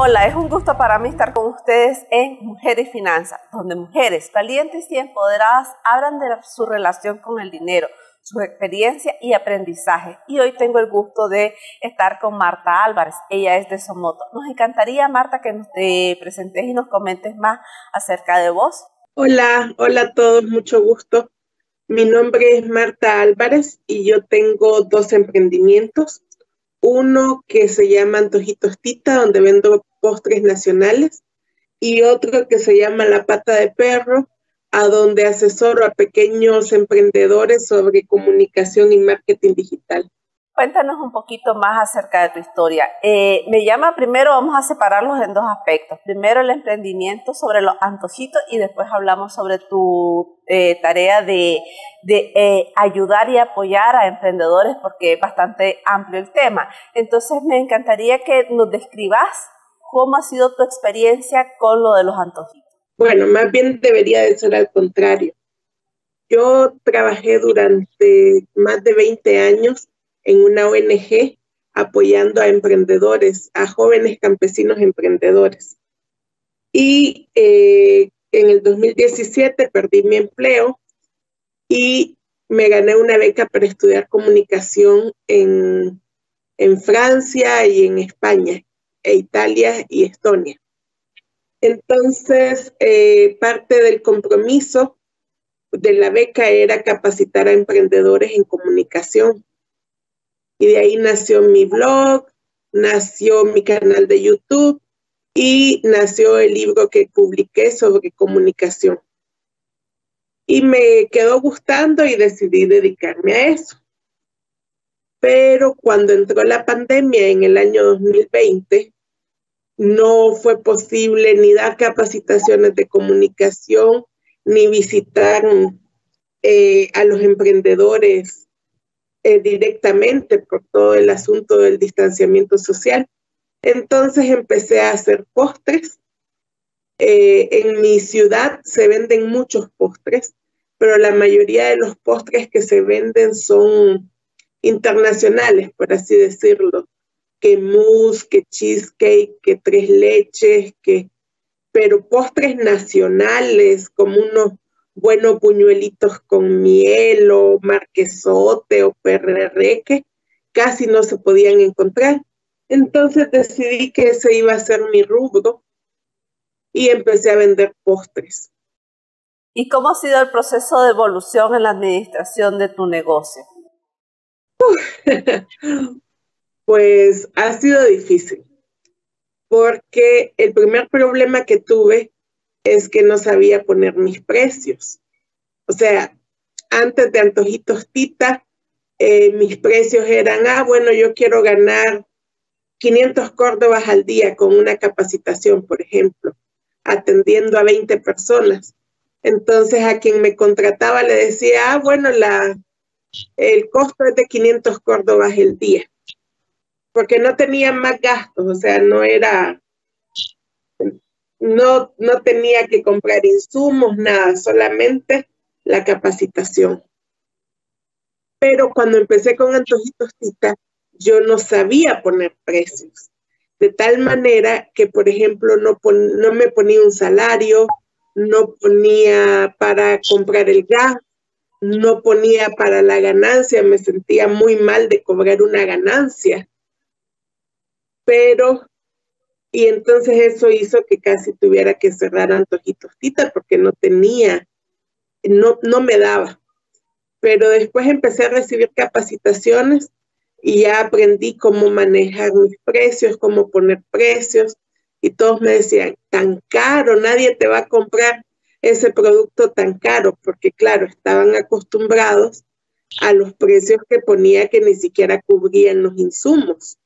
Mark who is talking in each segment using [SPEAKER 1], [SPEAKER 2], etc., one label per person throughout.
[SPEAKER 1] Hola, es un gusto para mí estar con ustedes en Mujeres y Finanzas, donde mujeres valientes y empoderadas hablan de su relación con el dinero, su experiencia y aprendizaje. Y hoy tengo el gusto de estar con Marta Álvarez, ella es de Somoto. Nos encantaría, Marta, que nos te presentes y nos comentes más acerca de vos.
[SPEAKER 2] Hola a todos, mucho gusto. Mi nombre es Marta Álvarez y yo tengo dos emprendimientos. Uno que se llama Antojitos Tita, donde vendo postres nacionales, y otro que se llama La Pata de Perro, a donde asesoro a pequeños emprendedores sobre comunicación y marketing digital.
[SPEAKER 1] Cuéntanos un poquito más acerca de tu historia. Primero vamos a separarlos en dos aspectos. Primero el emprendimiento sobre los antojitos y después hablamos sobre tu tarea de ayudar y apoyar a emprendedores porque es bastante amplio el tema. Entonces me encantaría que nos describas cómo ha sido tu experiencia con lo de los antojitos.
[SPEAKER 2] Bueno, más bien debería de ser al contrario. Yo trabajé durante más de 20 años en una ONG apoyando a emprendedores, a jóvenes campesinos emprendedores. Y en el 2017 perdí mi empleo y me gané una beca para estudiar comunicación en Francia y en España, e Italia y Estonia. Entonces, parte del compromiso de la beca era capacitar a emprendedores en comunicación. Y de ahí nació mi blog, nació mi canal de YouTube y nació el libro que publiqué sobre comunicación. Y me quedó gustando y decidí dedicarme a eso. Pero cuando entró la pandemia en el año 2020, no fue posible ni dar capacitaciones de comunicación, ni visitar a los emprendedores directamente por todo el asunto del distanciamiento social. Entonces empecé a hacer postres. En mi ciudad se venden muchos postres, pero la mayoría de los postres que se venden son internacionales, por así decirlo, que mousse, que cheesecake, que tres leches, pero postres nacionales como unos buenos buñuelitos con miel o marquesote o perreque, casi no se podían encontrar. Entonces decidí que ese iba a ser mi rubro y empecé a vender postres.
[SPEAKER 1] ¿Y cómo ha sido el proceso de evolución en la administración de tu negocio?
[SPEAKER 2] Pues ha sido difícil, porque el primer problema que tuve es que no sabía poner mis precios. O sea, antes de Antojitos Tita, mis precios eran, bueno, yo quiero ganar 500 córdobas al día con una capacitación, por ejemplo, atendiendo a 20 personas. Entonces a quien me contrataba le decía, bueno, el costo es de 500 córdobas el día, porque no tenía más gastos, o sea, no tenía que comprar insumos, nada, solamente la capacitación. Pero cuando empecé con Antojitos Tita, yo no sabía poner precios. De tal manera que, por ejemplo, no me ponía un salario, no ponía para comprar el gas, no ponía para la ganancia, me sentía muy mal de cobrar una ganancia. Y entonces eso hizo que casi tuviera que cerrar Antojitos Tita porque no me daba. Pero después empecé a recibir capacitaciones y ya aprendí cómo manejar mis precios, cómo poner precios, y todos me decían, tan caro, nadie te va a comprar ese producto tan caro, porque claro, estaban acostumbrados a los precios que ponía que ni siquiera cubrían los insumos.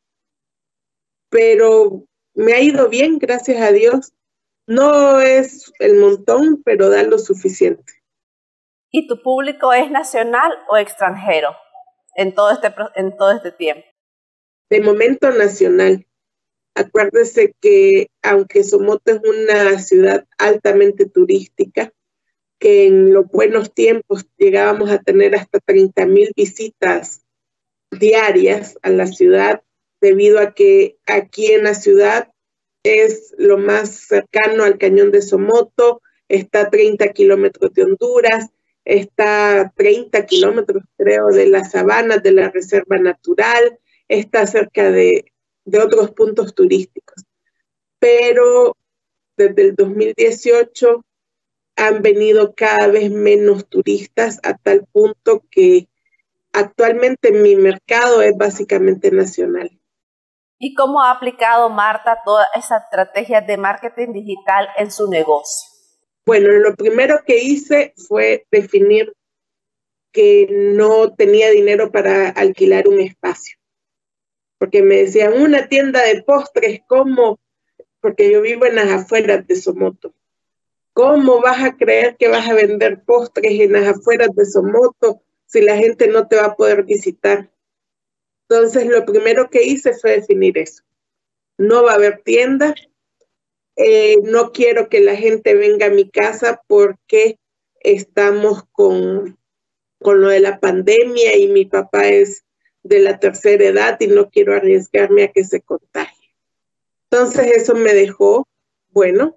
[SPEAKER 2] Pero me ha ido bien, gracias a Dios. No es el montón, pero da lo suficiente.
[SPEAKER 1] ¿Y tu público es nacional o extranjero en todo este tiempo?
[SPEAKER 2] De momento nacional. Acuérdese que aunque Somoto es una ciudad altamente turística, que en los buenos tiempos llegábamos a tener hasta 30,000 visitas diarias a la ciudad, debido a que aquí en la ciudad es lo más cercano al Cañón de Somoto, está a 30 kilómetros de Honduras, está a 30 kilómetros, creo, de las sabanas de la Reserva Natural, está cerca de otros puntos turísticos. Pero desde el 2018 han venido cada vez menos turistas a tal punto que actualmente mi mercado es básicamente nacional.
[SPEAKER 1] ¿Y cómo ha aplicado Marta todas esas estrategias de marketing digital en su negocio?
[SPEAKER 2] Bueno, lo primero que hice fue definir que no tenía dinero para alquilar un espacio. Porque me decían, una tienda de postres, ¿cómo? Porque yo vivo en las afueras de Somoto. ¿Cómo vas a creer que vas a vender postres en las afueras de Somoto si la gente no te va a poder visitar? Entonces, lo primero que hice fue definir eso. No va a haber tienda. No quiero que la gente venga a mi casa porque estamos con lo de la pandemia y mi papá es de la tercera edad y no quiero arriesgarme a que se contagie. Entonces, eso me dejó, bueno,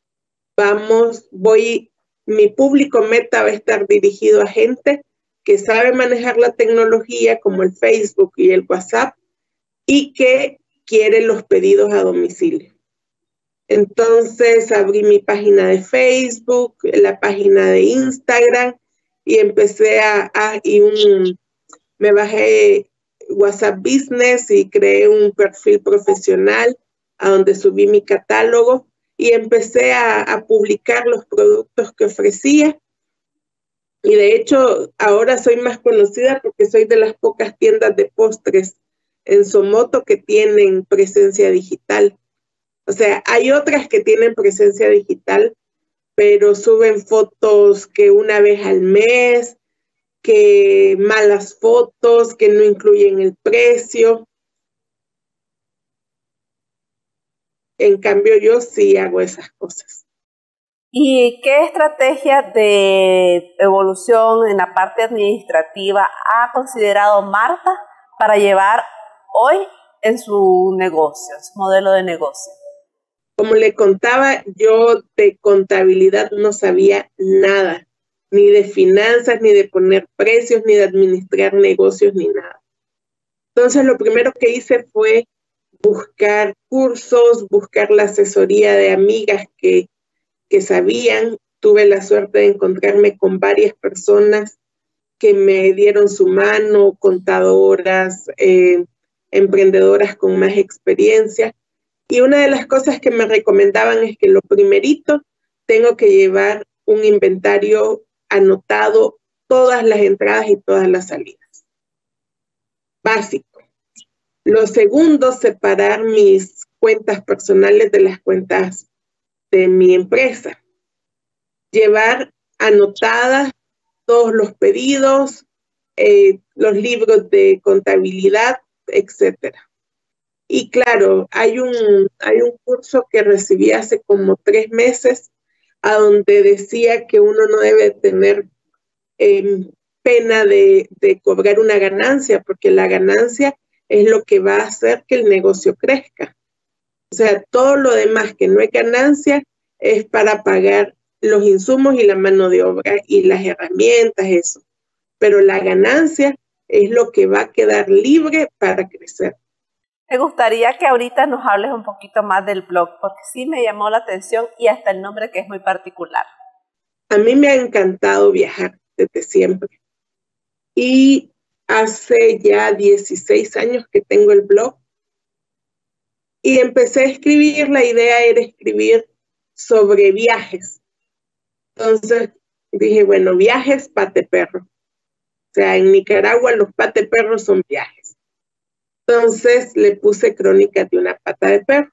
[SPEAKER 2] mi público meta va a estar dirigido a gente que sabe manejar la tecnología como el Facebook y el WhatsApp y que quiere los pedidos a domicilio. Entonces abrí mi página de Facebook, la página de Instagram y empecé me bajé WhatsApp Business y creé un perfil profesional a donde subí mi catálogo y empecé a publicar los productos que ofrecía. Y de hecho, ahora soy más conocida porque soy de las pocas tiendas de postres en Somoto que tienen presencia digital. O sea, hay otras que tienen presencia digital, pero suben fotos que una vez al mes, que malas fotos, que no incluyen el precio. En cambio, yo sí hago esas cosas.
[SPEAKER 1] ¿Y qué estrategia de evolución en la parte administrativa ha considerado Marta para llevar hoy en su negocio, su modelo de negocio?
[SPEAKER 2] Como le contaba, yo de contabilidad no sabía nada, ni de finanzas, ni de poner precios, ni de administrar negocios, ni nada. Entonces, lo primero que hice fue buscar cursos, buscar la asesoría de amigas que sabían. Tuve la suerte de encontrarme con varias personas que me dieron su mano, contadoras, emprendedoras con más experiencia. Y una de las cosas que me recomendaban es que lo primerito, tengo que llevar un inventario anotado, todas las entradas y todas las salidas. Básico. Lo segundo, separar mis cuentas personales de las cuentas de mi empresa. Llevar anotadas todos los pedidos, los libros de contabilidad, etcétera. Y claro, hay un curso que recibí hace como 3 meses a donde decía que uno no debe tener pena de cobrar una ganancia, porque la ganancia es lo que va a hacer que el negocio crezca. O sea, todo lo demás que no es ganancia es para pagar los insumos y la mano de obra y las herramientas, eso. Pero la ganancia es lo que va a quedar libre para crecer.
[SPEAKER 1] Me gustaría que ahorita nos hables un poquito más del blog, porque sí me llamó la atención y hasta el nombre que es muy particular.
[SPEAKER 2] A mí me ha encantado viajar desde siempre. Y hace ya 16 años que tengo el blog. Y empecé a escribir, la idea era escribir sobre viajes. Entonces dije, bueno, viajes, pate perro. O sea, en Nicaragua los pate perros son viajes. Entonces le puse Crónicas de una pata de perro.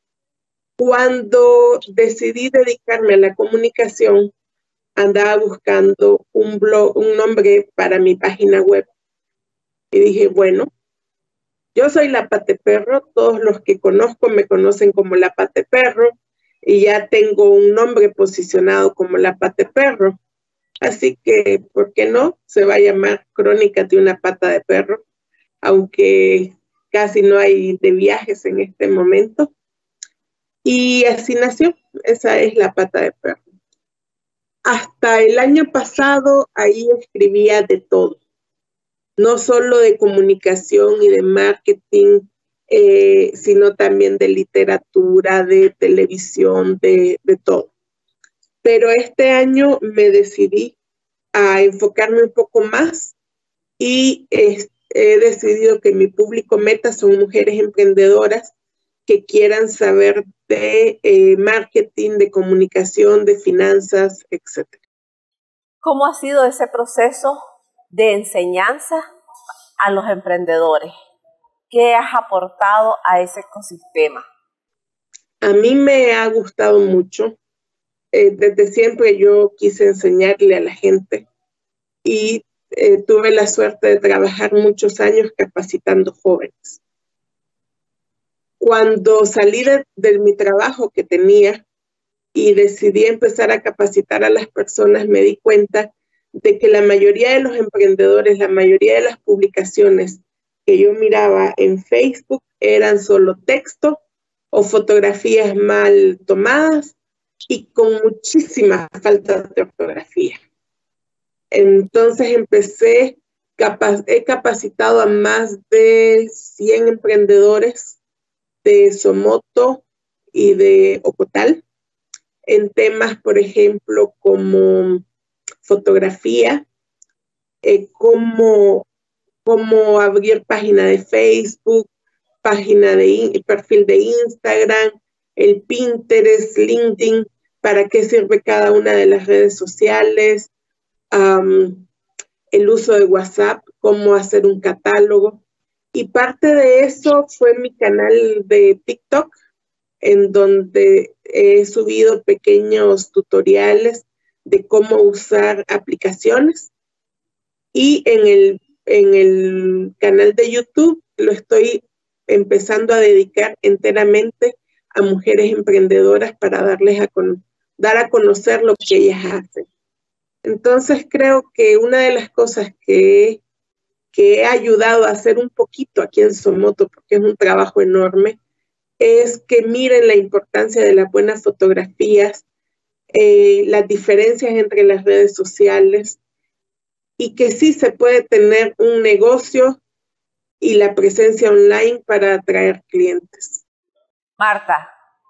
[SPEAKER 2] Cuando decidí dedicarme a la comunicación, andaba buscando un blog, un nombre para mi página web. Y dije, bueno, yo soy la Pate Perro, todos los que conozco me conocen como la Pate Perro y ya tengo un nombre posicionado como la Pate Perro. Así que, ¿por qué no? Se va a llamar Crónicas de una pata de perro, aunque casi no hay de viajes en este momento. Y así nació, esa es la pata de perro. Hasta el año pasado ahí escribía de todo, no solo de comunicación y de marketing, sino también de literatura, de televisión, de todo. Pero este año me decidí a enfocarme un poco más y he decidido que mi público meta son mujeres emprendedoras que quieran saber de marketing, de comunicación, de finanzas, etc.
[SPEAKER 1] ¿Cómo ha sido ese proceso de enseñanza a los emprendedores? ¿Qué has aportado a ese ecosistema?
[SPEAKER 2] A mí me ha gustado mucho. Desde siempre yo quise enseñarle a la gente y tuve la suerte de trabajar muchos años capacitando jóvenes. Cuando salí de mi trabajo que tenía y decidí empezar a capacitar a las personas, me di cuenta de que la mayoría de los emprendedores, la mayoría de las publicaciones que yo miraba en Facebook eran solo texto o fotografías mal tomadas y con muchísima falta de ortografía. Entonces he capacitado a más de 100 emprendedores de Somoto y de Ocotal en temas, por ejemplo, como fotografía, cómo abrir página de Facebook, perfil de Instagram, el Pinterest, LinkedIn, para qué sirve cada una de las redes sociales, el uso de WhatsApp, cómo hacer un catálogo. Y parte de eso fue mi canal de TikTok, en donde he subido pequeños tutoriales de cómo usar aplicaciones. Y en el canal de YouTube lo estoy empezando a dedicar enteramente a mujeres emprendedoras para dar a conocer lo que ellas hacen. Entonces creo que una de las cosas que he ayudado a hacer un poquito aquí en Somoto, porque es un trabajo enorme, es que miren la importancia de las buenas fotografías, las diferencias entre las redes sociales y que sí se puede tener un negocio y la presencia online para atraer clientes.
[SPEAKER 1] Marta,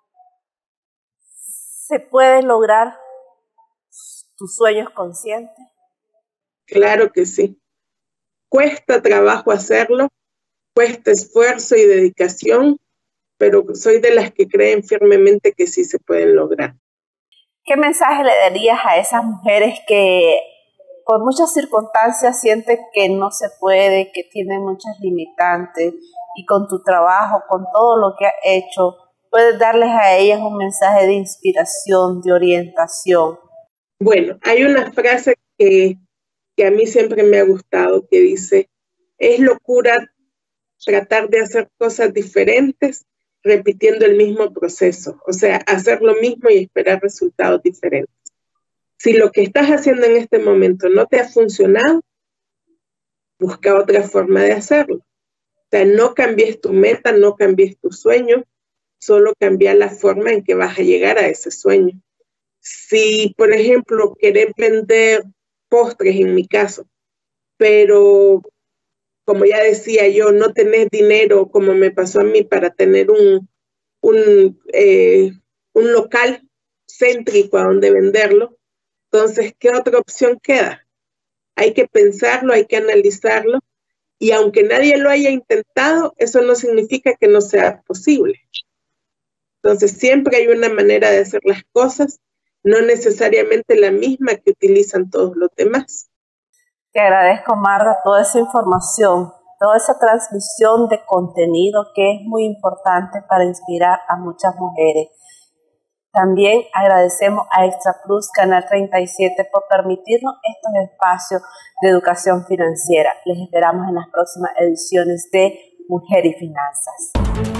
[SPEAKER 1] ¿se puede lograr tus sueños conscientes?
[SPEAKER 2] Claro que sí. Cuesta trabajo hacerlo, cuesta esfuerzo y dedicación, pero soy de las que creen firmemente que sí se pueden lograr.
[SPEAKER 1] ¿Qué mensaje le darías a esas mujeres que por muchas circunstancias sienten que no se puede, que tienen muchas limitantes y con tu trabajo, con todo lo que has hecho, puedes darles a ellas un mensaje de inspiración, de orientación?
[SPEAKER 2] Bueno, hay una frase que a mí siempre me ha gustado, que dice, es locura tratar de hacer cosas diferentes repitiendo el mismo proceso, o sea, hacer lo mismo y esperar resultados diferentes. Si lo que estás haciendo en este momento no te ha funcionado, busca otra forma de hacerlo. O sea, no cambies tu meta, no cambies tu sueño, solo cambia la forma en que vas a llegar a ese sueño. Si, por ejemplo, querés vender postres, en mi caso, pero como ya decía yo, no tenés dinero, como me pasó a mí, para tener un local céntrico a donde venderlo, entonces, ¿qué otra opción queda? Hay que pensarlo, hay que analizarlo, y aunque nadie lo haya intentado, eso no significa que no sea posible. Entonces, siempre hay una manera de hacer las cosas, no necesariamente la misma que utilizan todos los demás.
[SPEAKER 1] Te agradezco, Marta, toda esa información, toda esa transmisión de contenido que es muy importante para inspirar a muchas mujeres. También agradecemos a Extra Plus Canal 37 por permitirnos estos espacios de educación financiera. Les esperamos en las próximas ediciones de Mujer y Finanzas.